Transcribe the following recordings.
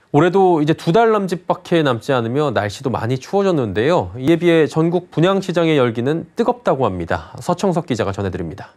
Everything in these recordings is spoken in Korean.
올해도 이제 2달 남짓밖에 남지 않으며 날씨도 많이 추워졌는데요. 이에 비해 전국 분양시장의 열기는 뜨겁다고 합니다. 서청석 기자가 전해드립니다.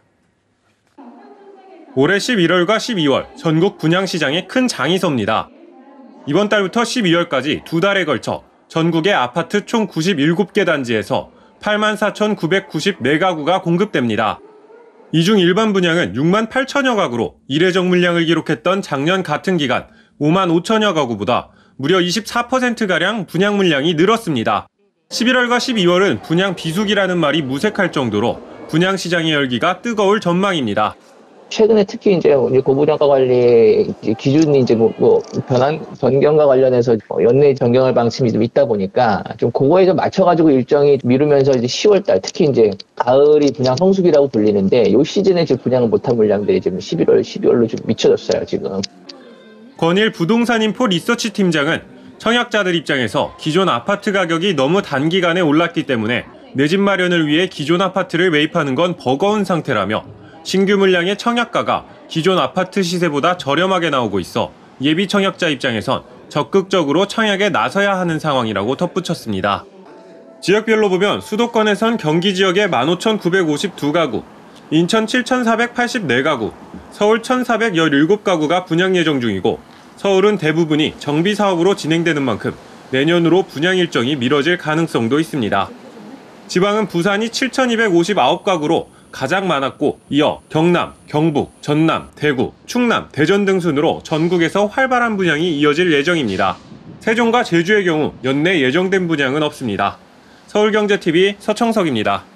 올해 11월과 12월 전국 분양시장에 큰 장이 섭니다. 이번 달부터 12월까지 2달에 걸쳐 전국의 아파트 총 97개 단지에서 84,994가구가 공급됩니다. 이 중 일반 분양은 6만 8천여 가구로 이례적 물량을 기록했던 작년 같은 기간 5만 5천여 가구보다 무려 24%가량 분양 물량이 늘었습니다. 11월과 12월은 분양 비수기라는 말이 무색할 정도로 분양시장의 열기가 뜨거울 전망입니다. 최근에 특히 이제 고분양가 관리 기준이 이제 변경과 관련해서 연내 정경할 방침이 좀 있다 보니까 좀 그거에 좀 맞춰가지고 일정이 미루면서 이제 10월달 특히 이제 가을이 분양 성수기라고 불리는데 이 시즌에 지금 분양을 못한 물량들이 지금 11월, 12월로 좀 미쳐졌어요 지금. 권일 부동산인포 리서치 팀장은 청약자들 입장에서 기존 아파트 가격이 너무 단기간에 올랐기 때문에 내 집 마련을 위해 기존 아파트를 매입하는 건 버거운 상태라며 신규 물량의 청약가가 기존 아파트 시세보다 저렴하게 나오고 있어 예비 청약자 입장에선 적극적으로 청약에 나서야 하는 상황이라고 덧붙였습니다. 지역별로 보면 수도권에선 경기 지역의 15,952가구, 인천 7,484가구, 서울 1,417가구가 분양 예정 중이고 서울은 대부분이 정비 사업으로 진행되는 만큼 내년으로 분양 일정이 미뤄질 가능성도 있습니다. 지방은 부산이 7,259가구로 가장 많았고 이어 경남, 경북, 전남, 대구, 충남, 대전 등 순으로 전국에서 활발한 분양이 이어질 예정입니다. 세종과 제주의 경우 연내 예정된 분양은 없습니다. 서울경제TV 서청석입니다.